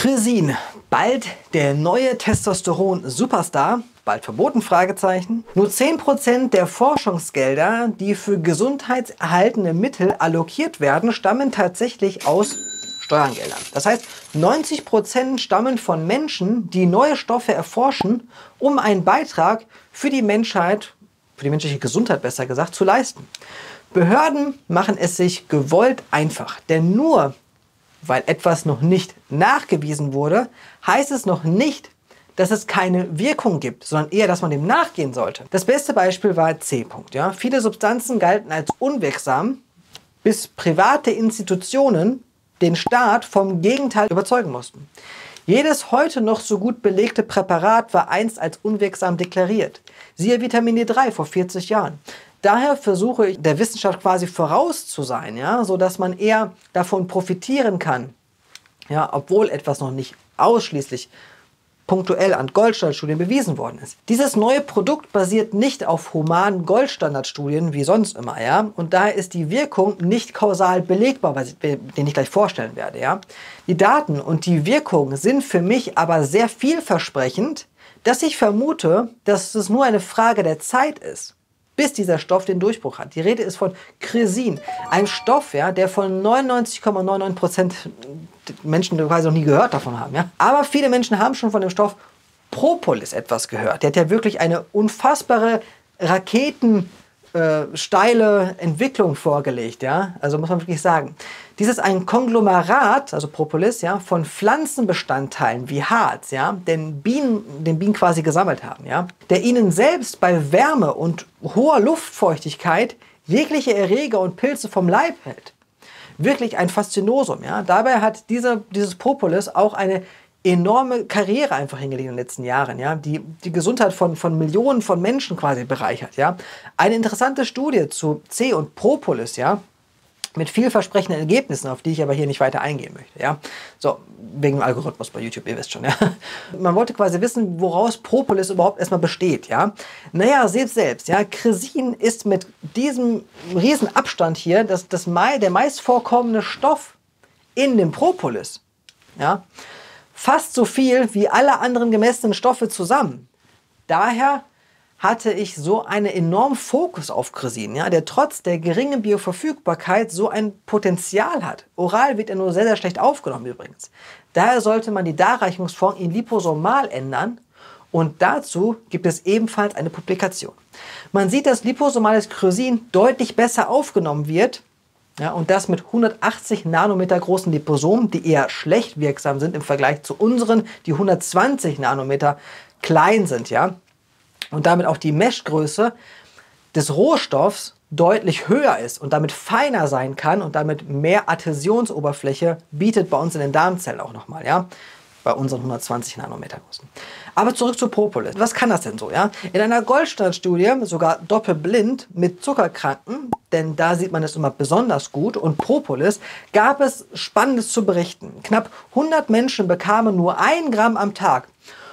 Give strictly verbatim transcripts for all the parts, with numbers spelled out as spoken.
Chrysin, bald der neue Testosteron-Superstar, bald verboten, Fragezeichen. Nur zehn Prozent der Forschungsgelder, die für gesundheitserhaltende Mittel allokiert werden, stammen tatsächlich aus Steuergeldern. Das heißt, neunzig Prozent stammen von Menschen, die neue Stoffe erforschen, um einen Beitrag für die Menschheit, für die menschliche Gesundheit besser gesagt, zu leisten. Behörden machen es sich gewollt einfach, denn nur weil etwas noch nicht nachgewiesen wurde, heißt es noch nicht, dass es keine Wirkung gibt, sondern eher, dass man dem nachgehen sollte. Das beste Beispiel war C. -Punkt, ja. Viele Substanzen galten als unwirksam, bis private Institutionen den Staat vom Gegenteil überzeugen mussten. Jedes heute noch so gut belegte Präparat war einst als unwirksam deklariert. Siehe Vitamin D drei vor vierzig Jahren. Daher versuche ich, der Wissenschaft quasi voraus zu sein, ja, sodass man eher davon profitieren kann, ja, obwohl etwas noch nicht ausschließlich punktuell an Goldstandardstudien bewiesen worden ist. Dieses neue Produkt basiert nicht auf humanen Goldstandardstudien wie sonst immer, ja, und daher ist die Wirkung nicht kausal belegbar, was ich, den ich gleich vorstellen werde, ja. Die Daten und die Wirkung sind für mich aber sehr vielversprechend, dass ich vermute, dass es nur eine Frage der Zeit ist, bis dieser Stoff den Durchbruch hat. Die Rede ist von Chrysin, einem Stoff, ja, der von neunundneunzig Komma neunundneunzig Prozent Menschen quasi noch nie gehört davon haben. Ja. Aber viele Menschen haben schon von dem Stoff Propolis etwas gehört. Der hat ja wirklich eine unfassbare Raketen äh, steile Entwicklung vorgelegt. Ja. Also muss man wirklich sagen. Dies ist ein Konglomerat, also Propolis, ja, von Pflanzenbestandteilen wie Harz, ja, den Bienen, den Bienen quasi gesammelt haben, ja, der ihnen selbst bei Wärme und hoher Luftfeuchtigkeit jegliche Erreger und Pilze vom Leib hält. Wirklich ein Faszinosum, ja. Dabei hat diese, dieses Propolis auch eine enorme Karriere einfach hingelegt in den letzten Jahren, ja, die die Gesundheit von, von Millionen von Menschen quasi bereichert, ja. Eine interessante Studie zu C und Propolis, ja, mit vielversprechenden Ergebnissen, auf die ich aber hier nicht weiter eingehen möchte, ja. So, wegen dem Algorithmus bei YouTube, ihr wisst schon, ja. Man wollte quasi wissen, woraus Propolis überhaupt erstmal besteht, ja. Naja, seht selbst, ja, Chrysin ist mit diesem riesen Abstand hier das, das Mai, der meist vorkommende Stoff in dem Propolis, ja. Fast so viel wie alle anderen gemessenen Stoffe zusammen. Daher hatte ich so einen enormen Fokus auf Chrysin, ja, der trotz der geringen Bioverfügbarkeit so ein Potenzial hat. Oral wird er nur sehr, sehr schlecht aufgenommen übrigens. Daher sollte man die Darreichungsform in liposomal ändern und dazu gibt es ebenfalls eine Publikation. Man sieht, dass liposomales Chrysin deutlich besser aufgenommen wird, ja, und das mit hundertachtzig Nanometer großen Liposomen, die eher schlecht wirksam sind im Vergleich zu unseren, die hundertzwanzig Nanometer klein sind, ja. Und damit auch die Meshgröße des Rohstoffs deutlich höher ist und damit feiner sein kann und damit mehr Adhäsionsoberfläche bietet bei uns in den Darmzellen auch nochmal, ja, bei unseren hundertzwanzig Nanometer großen. Aber zurück zu Propolis. Was kann das denn so, ja? In einer Goldstandardstudie, sogar doppelblind mit Zuckerkranken, denn da sieht man es immer besonders gut, und Propolis, gab es Spannendes zu berichten. Knapp hundert Menschen bekamen nur ein Gramm am Tag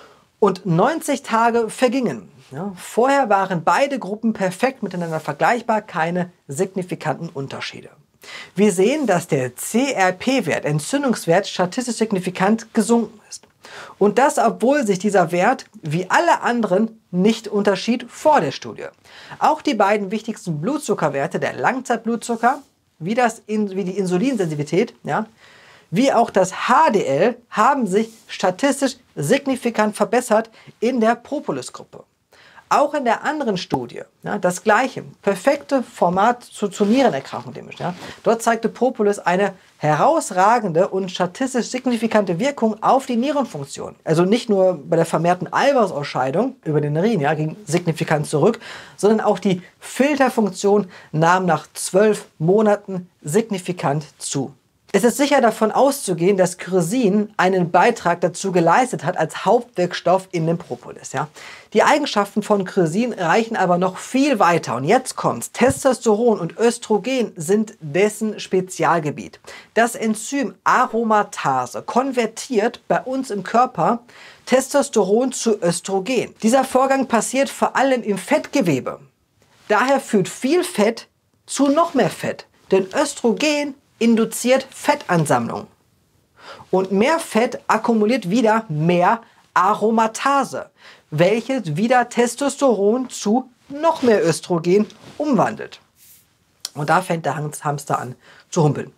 und neunzig Tage vergingen. Ja, vorher waren beide Gruppen perfekt miteinander vergleichbar, keine signifikanten Unterschiede. Wir sehen, dass der C R P-Wert, Entzündungswert, statistisch signifikant gesunken ist. Und das, obwohl sich dieser Wert, wie alle anderen, nicht unterschied vor der Studie. Auch die beiden wichtigsten Blutzuckerwerte, der Langzeitblutzucker, wie, das, wie die Insulinsensitivität, ja, wie auch das H D L, haben sich statistisch signifikant verbessert in der Propolis-Gruppe. Auch in der anderen Studie, ja, das gleiche, perfekte Format zu, zu Nierenerkrankung. Ja. Dort zeigte Propolis eine herausragende und statistisch signifikante Wirkung auf die Nierenfunktion. Also nicht nur bei der vermehrten Eiweißausscheidung über den Urin, ja, ging signifikant zurück, sondern auch die Filterfunktion nahm nach zwölf Monaten signifikant zu. Es ist sicher davon auszugehen, dass Chrysin einen Beitrag dazu geleistet hat als Hauptwirkstoff in dem Propolis. Ja. Die Eigenschaften von Chrysin reichen aber noch viel weiter. Und jetzt kommt's. Testosteron und Östrogen sind dessen Spezialgebiet. Das Enzym Aromatase konvertiert bei uns im Körper Testosteron zu Östrogen. Dieser Vorgang passiert vor allem im Fettgewebe. Daher führt viel Fett zu noch mehr Fett. Denn Östrogen induziert Fettansammlung. Und mehr Fett akkumuliert wieder mehr Aromatase, welches wieder Testosteron zu noch mehr Östrogen umwandelt. Und da fängt der Hamster an zu humpeln.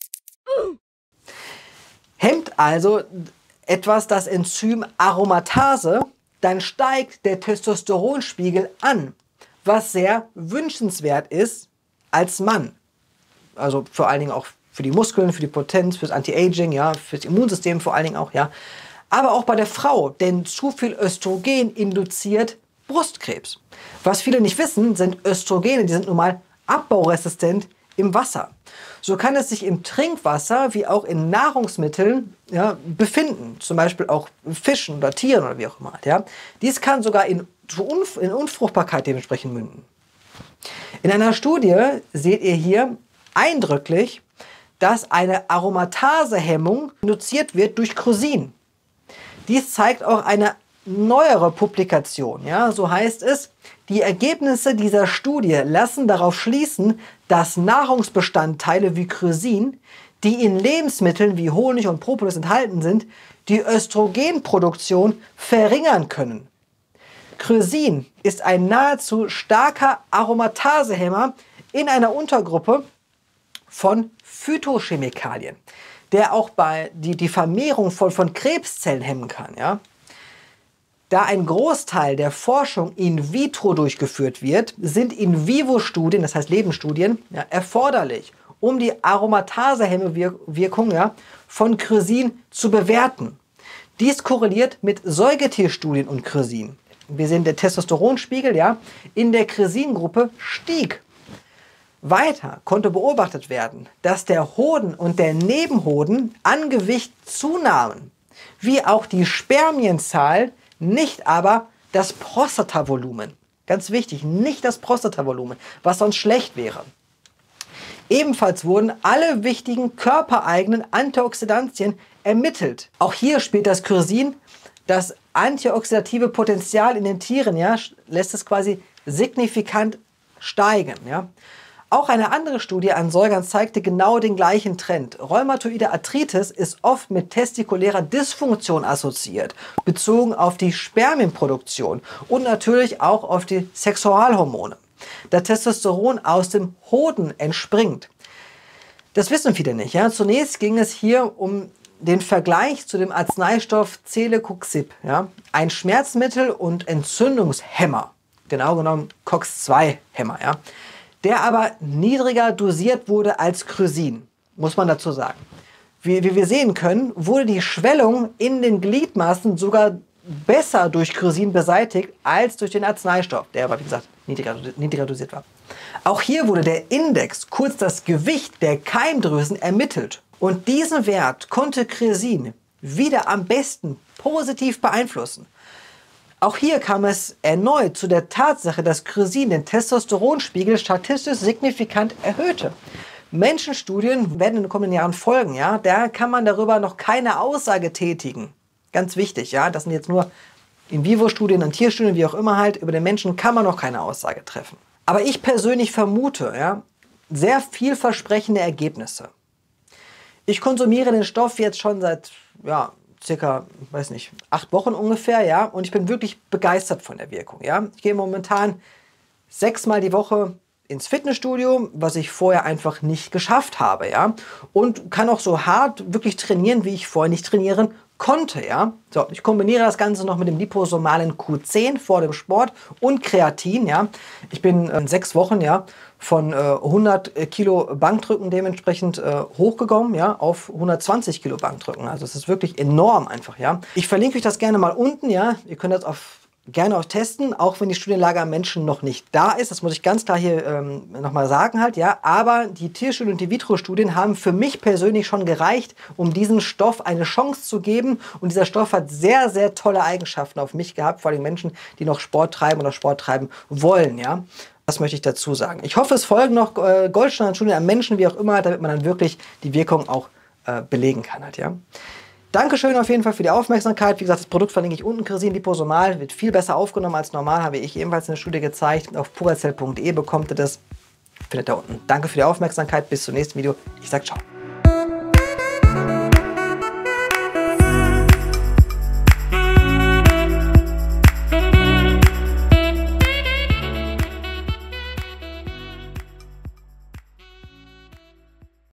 Hemmt also etwas das Enzym Aromatase, dann steigt der Testosteronspiegel an, was sehr wünschenswert ist als Mann. Also vor allen Dingen auch für die Muskeln, für die Potenz, fürs Anti-Aging, ja, fürs Immunsystem vor allen Dingen auch, ja. Aber auch bei der Frau, denn zu viel Östrogen induziert Brustkrebs. Was viele nicht wissen, sind Östrogene, die sind nun mal abbauresistent im Wasser. So kann es sich im Trinkwasser wie auch in Nahrungsmitteln, ja, befinden, zum Beispiel auch Fischen oder Tieren oder wie auch immer. Ja. Dies kann sogar in, in Unfruchtbarkeit dementsprechend münden. In einer Studie seht ihr hier eindrücklich, dass eine Aromatasehemmung induziert wird durch Chrysin. Dies zeigt auch eine neuere Publikation. Ja, so heißt es, die Ergebnisse dieser Studie lassen darauf schließen, dass Nahrungsbestandteile wie Chrysin, die in Lebensmitteln wie Honig und Propolis enthalten sind, die Östrogenproduktion verringern können. Chrysin ist ein nahezu starker Aromatasehemmer in einer Untergruppe von Phytochemikalien, der auch bei die, die Vermehrung von, von Krebszellen hemmen kann. Ja? Da ein Großteil der Forschung in vitro durchgeführt wird, sind In-vivo-Studien, das heißt Lebensstudien, ja, erforderlich, um die Aromatasehemmewirkung, ja, von Chrysin zu bewerten. Dies korreliert mit Säugetierstudien und Chrysin. Wir sehen, der Testosteronspiegel, ja, in der Chrysin-Gruppe stieg. Weiter konnte beobachtet werden, dass der Hoden und der Nebenhoden an Gewicht zunahmen, wie auch die Spermienzahl, nicht aber das Prostatavolumen. Ganz wichtig, nicht das Prostatavolumen, was sonst schlecht wäre. Ebenfalls wurden alle wichtigen körpereigenen Antioxidantien ermittelt. Auch hier spielt das Chrysin das antioxidative Potenzial in den Tieren, ja, lässt es quasi signifikant steigen. Ja. Auch eine andere Studie an Säugern zeigte genau den gleichen Trend. Rheumatoide Arthritis ist oft mit testikulärer Dysfunktion assoziiert, bezogen auf die Spermienproduktion und natürlich auch auf die Sexualhormone, da Testosteron aus dem Hoden entspringt. Das wissen viele nicht. Ja? Zunächst ging es hier um den Vergleich zu dem Arzneistoff Celecoxib, ja? Ein Schmerzmittel und Entzündungshemmer, genau genommen COX zwei Hämmer, ja? Der aber niedriger dosiert wurde als Chrysin, muss man dazu sagen. Wie, wie wir sehen können, wurde die Schwellung in den Gliedmaßen sogar besser durch Chrysin beseitigt als durch den Arzneistoff, der aber wie gesagt niedriger, niedriger dosiert war. Auch hier wurde der Index, kurz das Gewicht der Keimdrüsen, ermittelt. Und diesen Wert konnte Chrysin wieder am besten positiv beeinflussen. Auch hier kam es erneut zu der Tatsache, dass Chrysin den Testosteronspiegel statistisch signifikant erhöhte. Menschenstudien werden in den kommenden Jahren folgen. Ja? Da kann man darüber noch keine Aussage tätigen. Ganz wichtig, ja? Das sind jetzt nur In-vivo-Studien, an Tierstudien, wie auch immer halt. Über den Menschen kann man noch keine Aussage treffen. Aber ich persönlich vermute, ja, sehr vielversprechende Ergebnisse. Ich konsumiere den Stoff jetzt schon seit, ja, circa, weiß nicht, acht Wochen ungefähr, ja, und ich bin wirklich begeistert von der Wirkung, ja. Ich gehe momentan sechsmal die Woche ins Fitnessstudio, was ich vorher einfach nicht geschafft habe, ja, und kann auch so hart wirklich trainieren, wie ich vorher nicht trainieren konnte, ja. So, ich kombiniere das Ganze noch mit dem liposomalen Q zehn vor dem Sport und Kreatin, ja. Ich bin in sechs Wochen, ja, von äh, hundert Kilo Bankdrücken dementsprechend äh, hochgekommen, ja, auf hundertzwanzig Kilo Bankdrücken. Also es ist wirklich enorm einfach, ja. Ich verlinke euch das gerne mal unten, ja. Ihr könnt das auf gerne auch testen, auch wenn die Studienlage am Menschen noch nicht da ist. Das muss ich ganz klar hier ähm, nochmal sagen halt, ja. Aber die Tierstudien und die Vitro-Studien haben für mich persönlich schon gereicht, um diesem Stoff eine Chance zu geben. Und dieser Stoff hat sehr, sehr tolle Eigenschaften auf mich gehabt, vor allem Menschen, die noch Sport treiben oder Sport treiben wollen, ja. Das möchte ich dazu sagen. Ich hoffe, es folgen noch äh, Goldstandardstudien an Menschen, wie auch immer, damit man dann wirklich die Wirkung auch äh, belegen kann halt, ja. Dankeschön auf jeden Fall für die Aufmerksamkeit. Wie gesagt, das Produkt verlinke ich unten, Chrysin Liposomal. Wird viel besser aufgenommen als normal, habe ich ebenfalls in der Studie gezeigt. Auf puracell punkt de bekommt ihr das. Findet ihr da unten. Danke für die Aufmerksamkeit. Bis zum nächsten Video. Ich sage ciao.